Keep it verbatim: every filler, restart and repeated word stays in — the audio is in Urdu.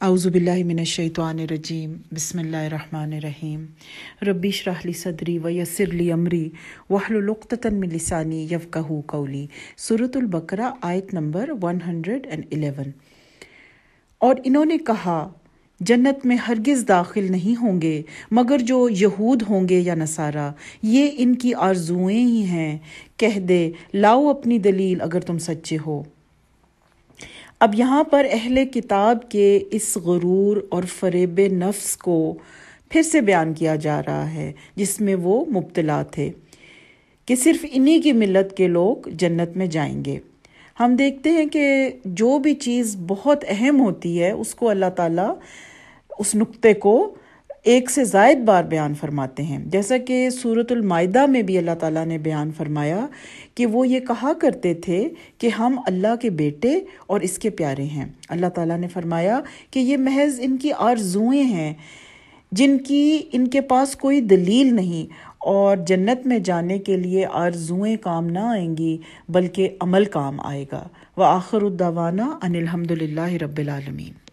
اعوذ باللہ من الشیطان الرجیم بسم اللہ الرحمن الرحیم ربی اشرح لی صدری ویسر لی امری واحلل عقدۃ من لسانی یفقہوا قولی۔ سورۃ البقرہ آیت نمبر ایک سو گیارہ۔ اور انہوں نے کہا جنت میں ہرگز داخل نہیں ہوں گے مگر جو یہود ہوں گے یا نصارہ، یہ ان کی آرزوئیں ہی ہیں۔ کہہ دے لاؤ اپنی دلیل اگر تم سچے ہو۔ اب یہاں پر اہل کتاب کے اس غرور اور فریب نفس کو پھر سے بیان کیا جا رہا ہے جس میں وہ مبتلا تھے کہ صرف انہی کی ملت کے لوگ جنت میں جائیں گے۔ ہم دیکھتے ہیں کہ جو بھی چیز بہت اہم ہوتی ہے اس کو اللہ تعالیٰ اس نقطے کو ایک سے زائد بار بیان فرماتے ہیں، جیسا کہ سورۃ المائدہ میں بھی اللہ تعالیٰ نے بیان فرمایا کہ وہ یہ کہا کرتے تھے کہ ہم اللہ کے بیٹے اور اس کے پیارے ہیں۔ اللہ تعالیٰ نے فرمایا کہ یہ محض ان کی آرزوئیں ہیں جن کی ان کے پاس کوئی دلیل نہیں، اور جنت میں جانے کے لیے آرزوئیں کام نہ آئیں گی بلکہ عمل کام آئے گا۔ وآخر الدعوانا ان الحمد للہ رب العالمین۔